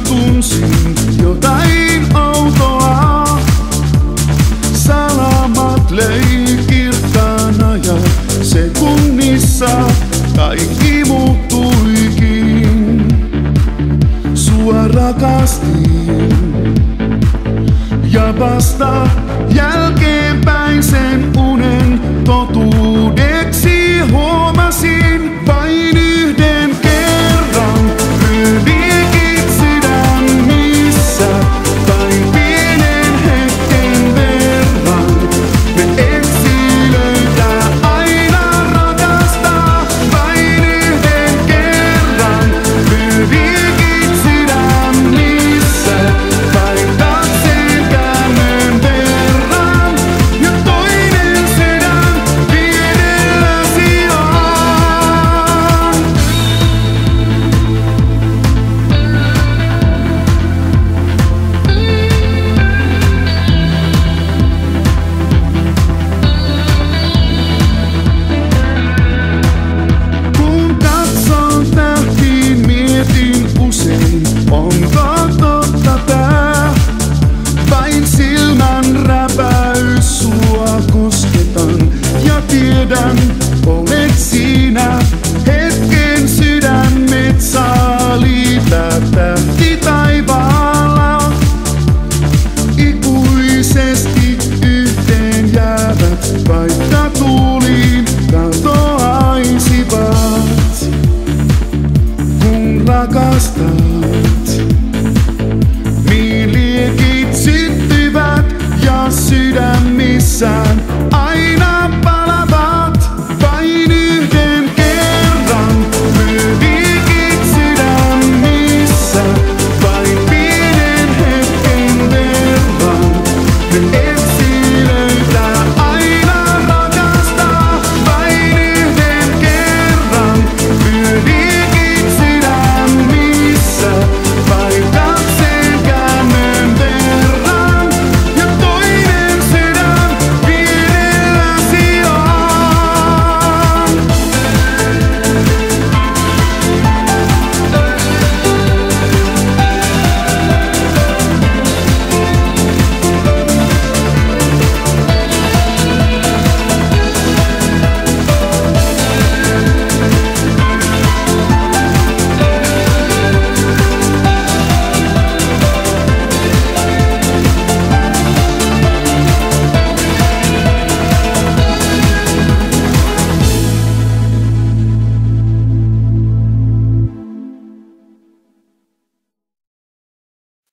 tunsin jotain outoa. Salamat löi kirkkaana ja sekunnissa kaikki muuttuikin. Sua rakastin ja vasta jälkeenpäin sen unen totuudeksi huomasin vain yhden kerran. Ryvikit sydämissä vain pienen hetken verran. Me etsi löytää aina rakastaa vain yhden kerran. Ryvikit sydämissä vain katseen käännön verran. Ja toinen sydän pienellä sijaan. Kun katson tähtiin, mietin usein, onko totta tää? Vain silmän räpäys sua kosketan ja tiedän, olet siinä. Hetken sydämet saa liitää tähti taivaalla. Ikuisesti yhteen jäävät, vaikka tuuliin katoaisivat. Kun rakastat, niin liekit syttyvät ja sydämissään